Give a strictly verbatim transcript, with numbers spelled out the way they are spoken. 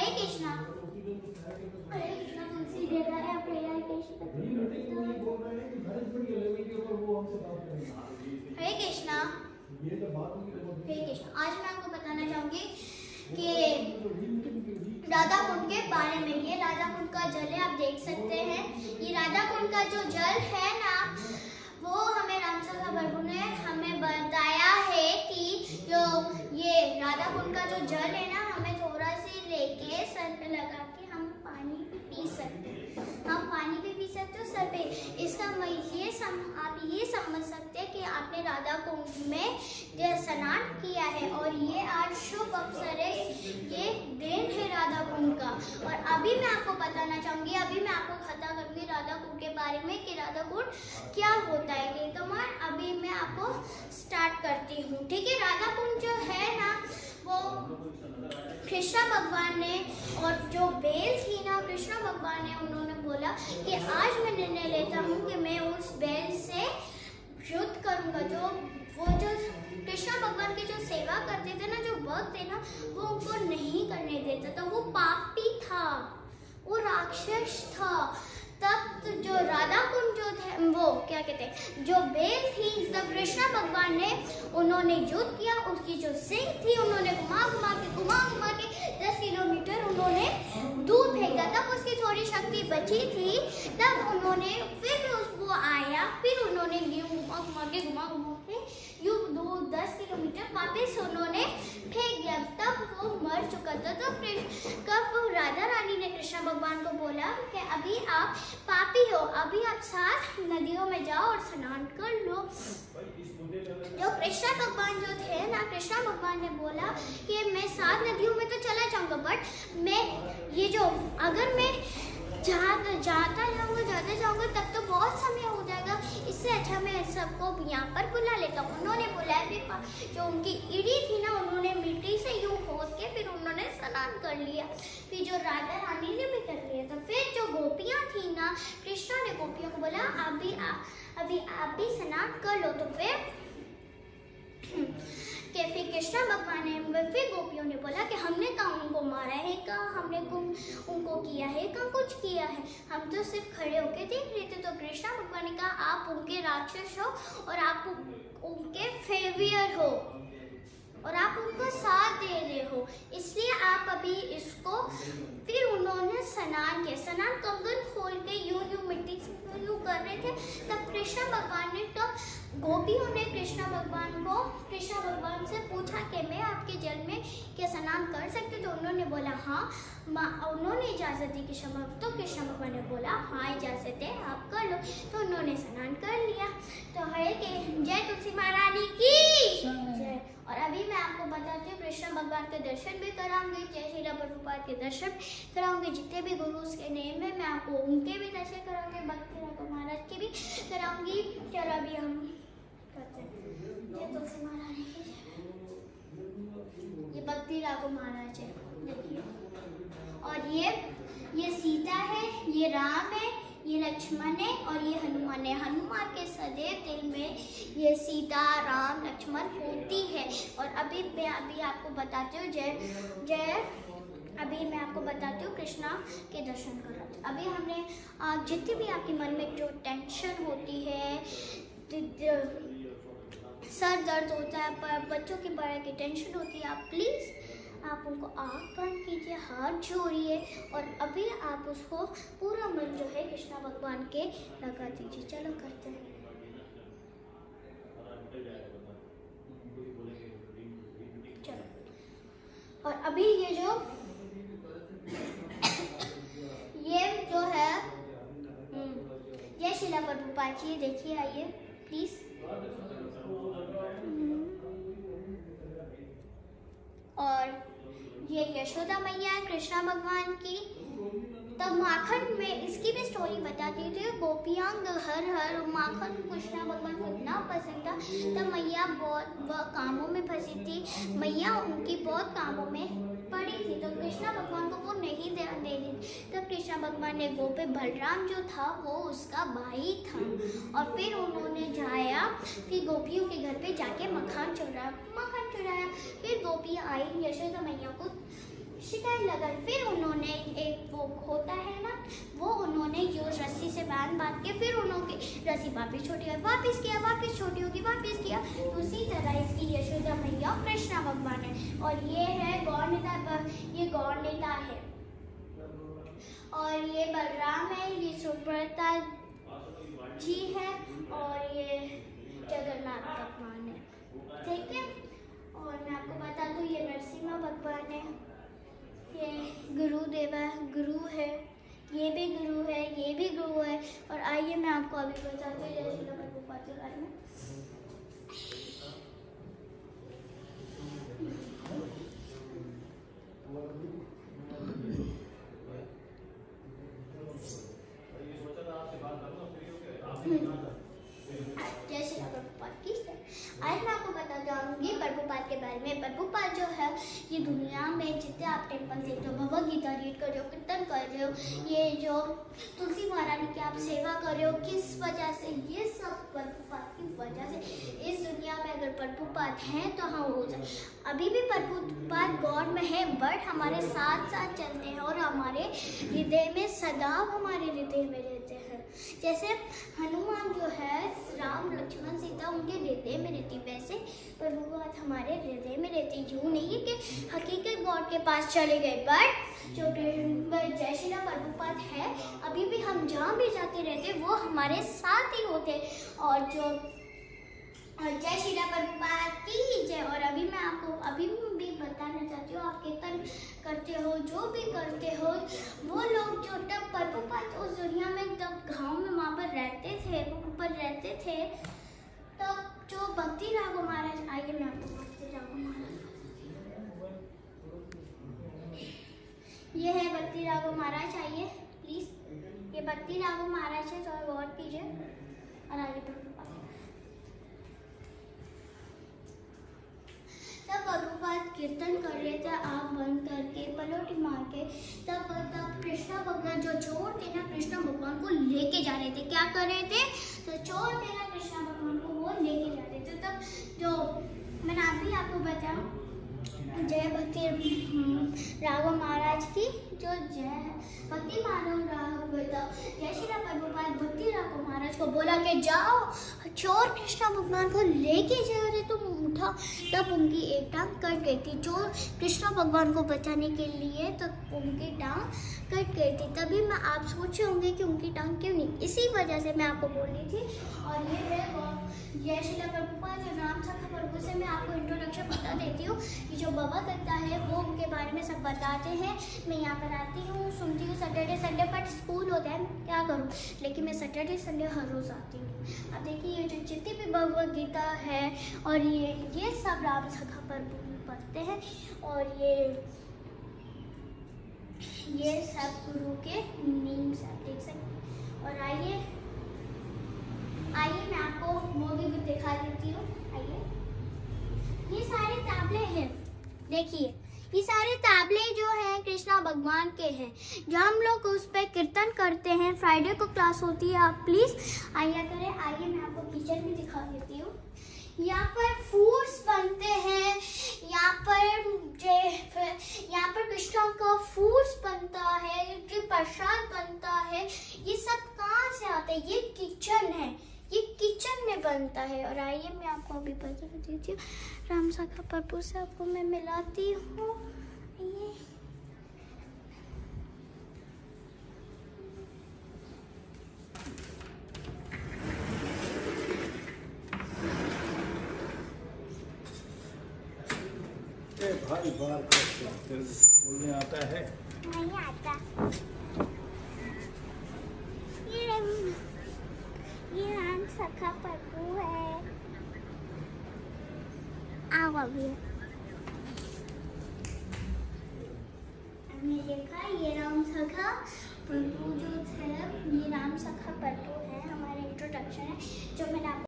हरे कृष्णा हरे कृष्णा तुलसी देव है अपने हरे कृष्णा हरे कृष्ण। आज मैं आपको बताना चाहूंगी कि राधा कुंड के बारे में। ये राधा कुंड का जल है, आप देख सकते हैं। ये राधा कुंड का जो जल है ना, वो हमें रामसभा प्रभु ने हमें बताया है कि जो ये राधा कुंड का जो जल है ना, हमें थोड़ा सी लेके सर पे लगा के हम पानी भी पी सकते हैं। हम पानी भी पी सकते हो सर पे। इसका ये सम, आप ये समझ सकते हैं कि आपने राधा कुंड में स्नान किया है और ये आज शुभ अवसर है, ये दिन है राधा कुंड का। और अभी मैं आपको बताना चाहूंगी, अभी मैं आपको खता करूंगी राधा कुंड के बारे में कि राधा कुंड क्या होता है। तो मैं अभी मैं आपको स्टार्ट करती हूँ, ठीक है। राधा कुंड जो है ना, वो कृष्ण भगवान ने, और जो बेल थी ना कृष्ण भगवान ने, उन्होंने बोला कि आज मैं निर्णय लेता हूँ कि मैं उस बेल से युद्ध करूंगा। जो वो जो कृष्ण भगवान की जो सेवा करते थे ना, जो भक्त थे ना, वो उनको नहीं करने देता था। वो पापी था, वो राक्षस था। तब जो राधा कुंड जो थे, वो क्या कहते हैं, जो बेल थी, तब कृष्ण भगवान ने उन्होंने युद्ध किया। उसकी जो सिंह थी, उन्होंने घुमा घुमा के घुमा घुमा के दस किलोमीटर उन्होंने दूर फेंका। तब उसकी थोड़ी शक्ति बची थी, तब उन्होंने फिर वो आया, फिर उन्होंने घुमा घुमा के घुमा घुमा के यू दो दस किलोमीटर वापस उन्होंने फेंक दिया। तब वो मर चुका था। तो कब राधा रानी ने कृष्ण भगवान को बोला कि अभी आप पापी हो, अभी आप सात नदियों में जाओ और स्नान कर लो। जो कृष्ण भगवान जो थे ना, कृष्ण भगवान ने बोला कि मैं सात नदियों में तो चला जाऊंगा, बट मैं ये जो अगर मैं जाता जाता जाऊंगा जाता जाऊंगा तब तो बहुत समय हो जाएगा। इससे अच्छा मैं सबको यहाँ पर बुला लेता हूँ। उन्होंने बुलाया, फिर जो उनकी इड़ी थी ना, उन्होंने मिट्टी से यूं खोद के फिर उन्होंने स्नान कर लिया। फिर जो राधा रानी ने भी कर लिया था। फिर जो गोपियाँ थी ना, कृष्ण ने गोपियों को बोला अभी आ, अभी आप भी स्नान कर लो। तो फिर कि फिर कृष्ण भगवान ने, फिर गोपियों ने बोला कि हमने कहाँ उनको मारा है, कहाँ हमने उनको किया है, कहाँ कुछ किया है, हम तो सिर्फ खड़े होके देख रहे थे। तो कृष्ण भगवान ने कहा आप उनके राक्षस हो और आप उनके फेवियर हो और आप उनको साथ दे रहे हो, इसलिए आप अभी इसको। फिर उन्होंने स्नान किया। स्नान कंगन खोल के यूं यूं मिट्टी से यूं कर रहे थे। तब कृष्ण भगवान ने, तो गोपियों ने कृष्ण भगवान को कृष्ण भगवान से पूछा कि मैं आपके जल में क्या स्नान कर सकती हूँ। तो उन्होंने बोला हाँ, उन्होंने इजाजत दी कृष्ण भगवान। तो कृष्ण भगवान ने बोला हाँ इजाजत है, आप कर लो। तो उन्होंने स्नान कर लिया। तो हरे के जय तुलसी महारानी की जय। और अभी मैं आपको बताती हूँ, कृष्ण भगवान के दर्शन भी कराऊंगी, जय श्री प्रभुपाद के दर्शन कराऊंगी। जितने भी गुरु के नेम है मैं आपको उनके भी दर्शन कराऊंगी, भक्ति राघव महाराज के भी कराऊंगी। चलो अभी हम करते हैं जय तुलसी महारानी की जय। ये भक्ति राघव महाराज है, देखिए। और ये ये सीता है, ये राम है, ये लक्ष्मण है और ये हनुमान है। हनुमान के सदैव दिल में ये सीता राम लक्ष्मण होती है। और अभी मैं अभी आपको बताती हूँ जय जय अभी मैं आपको बताती हूँ कृष्णा के दर्शन करा। अभी हमने जितनी भी आपके मन में जो टेंशन होती है, सर दर्द होता है, पर बच्चों की पढ़ाई की टेंशन होती है, आप प्लीज़ आप उनको आँख बंद कीजिए, हाथ जोड़िए और अभी आप उसको पूरा मन जो है कृष्णा भगवान के लगा दीजिए। चलो करते हैं। चलो। और अभी ये जो ये जो है ये शिला प्रभुपाद जी, देखिए आइए प्लीज। और ये यशोदा मैया कृष्णा भगवान की। तब माखन में इसकी भी स्टोरी बताती थी। गोपियाँ हर हर माखन कृष्णा भगवान को इतना पसंद था। तब मैया बहुत कामों में फंसी थी, मैया उनकी बहुत कामों में पड़ी थी, तो कृष्णा भगवान को वो नहीं ध्यान दे रही। तब कृष्णा भगवान ने गोपी बलराम जो था वो उसका भाई था, और फिर उन्होंने जाया फिर गोपियों के घर पे जाके मखान चुराया मखान चुराया फिर गोपियाँ आई यशोदा मैया को शिकायत नहीं लगा। फिर उन्होंने एक वो होता है ना, वो उन्होंने जो रस्सी से बांध बांध के फिर उन्होंने रस्सी वापस छोटी वापस किया, वापस छोटी होगी, वापस किया। तो उसी तरह इसकी यशोदा मैया और कृष्णा भगवान है। और ये है गौड़ नेता, ये गौड़ नेता है। और ये बलराम है, ये सुभद्रा जी है, और ये जगन्नाथ भगवान है। ठीक है। और मैं आपको बता दूं ये नरसिम्हा भगवान है, ये गुरुदेव है, गुरु है, ये भी गुरु है, ये भी गुरु है। और आइए मैं आपको अभी बताती हूँ जय श्री प्रभुपाद के बारे में। जय श्री प्रभुपाद की। आज मैं आपको बता जाऊंगी प्रभुपाद के बारे में। प्रभुपाद जो है ये दुनिया में जितने आप टेम्पल देखते हो, भगवद गीता रीड कर रहे हो, कीर्तन कर रहे हो, ये जो तुलसी महारानी की आप सेवा कर रहे हो, किस वजह से? ये सब प्रभुपाद की वजह से। इस दुनिया में अगर प्रभुपाद हैं तो हम हो जाए। अभी भी प्रभुपाद गॉड में है, बट हमारे साथ साथ चलते हैं और हमारे हृदय में सदा हमारे हृदय में रहते हैं। जैसे हनुमान जो है, राम लक्ष्मण सीता उनके हृदय में रहती, वैसे प्रभुपाद हमारे हृदय में रहते। यूँ नहीं है कि हकीकत गॉड के पास चले गए, बट जो जय श्री राम प्रभुपाद है अभी भी हम जहाँ भी जाते रहते वो हमारे साथ ही होते। और जो जय श्री राम प्रभुपाद की जय। और अभी मैं आपको अभी भी बताना चाहती हूँ, आप कीर्तन करते हो, जो भी करते हो, वो लोग जो तब प्रभुपाद उस दुनिया में तब गाँव में वहाँ पर रहते थे, ऊपर रहते थे, तब जो भक्ति राघव महाराज, आइए मैं आपको भक्ति राघव महाराज, ये है भक्ति राघव महाराज, आइए प्लीज। ये भक्ति राघव महाराज है, तो गौर कीजिए। और आगे प्रभुपाद, तब प्रभुपाद कीर्तन कर रहे थे आँख बंद करके, पलौटी मार के। तब तब कृष्णा भगवान जो चोर थे ना, कृष्णा भगवान को लेके जा रहे थे। क्या कर रहे थे? तो चोर थे ना, कृष्णा भगवान को वो लेके जा रहे थे। तब जो मैंने अभी आपको बताया, जय भक्ति राघव महाराज की जो जय है। भक्ति माधव राघव जय श्री राम प्रभुपाद भक्ति राघव महाराज को बोला कि जाओ, चोर कृष्णा भगवान को लेके जा रहे तुम उठा। तब उनकी एक टांग कट गई थी। चोर कृष्णा भगवान को बचाने के लिए तब उनकी टांग कट गई थी। तभी मैं आप सोचे होंगे कि उनकी टांग क्यों नहीं, इसी वजह से मैं आपको बोल रही थी। और ये है जय श्री राम प्रभुपाद जो नाम सखा प्रभु से मैं आपको इंट्रोडक्शन बता देती हूँ। ये जो बाबा करता है वो उनके बारे में सब बताते हैं। मैं यहाँ पर आती हूँ, सुनती हूँ सैटरडे संडे, बट स्कूल होता है, क्या करूँ, लेकिन मैं सैटरडे संडे हर रोज़ आती हूँ। अब देखिए ये जो जितनी भी भगवद गीता है और ये ये सब राम सखा प्रभु पढ़ते हैं। और ये ये सब गुरु के नीम से आप देख सकते हैं। और आइए आइए मैं आपको मूवी भी दिखा देती हूँ। आइए, ये सारे ताबले हैं, देखिए ये सारे ताबले जो हैं कृष्णा भगवान के हैं, जो हम लोग उस पर कीर्तन करते हैं। फ्राइडे को क्लास होती है, आप प्लीज़ आइए करें। आइए मैं आपको किचन भी दिखा देती हूँ। यहाँ पर फूड्स बनते हैं, यहाँ पर यहाँ पर कृष्णा का फूड्स बनता है, जो प्रसाद बनता है, ये सब कहाँ से आता है? ये किचन है, ये किचन में बनता है। और आइए मैं आपको अभी बता देती हूँ, राम सखा प्रभु से आपको मैं मिलाती हूँ। ये भाई बार बोलने आता है? नहीं आता। ये ये राम सखा प्रभु है। आओ अभी हमने देखा ये राम सखा प्रभु जो थे, ये राम सखा प्रभु है। हमारे इंट्रोडक्शन है जो मैंने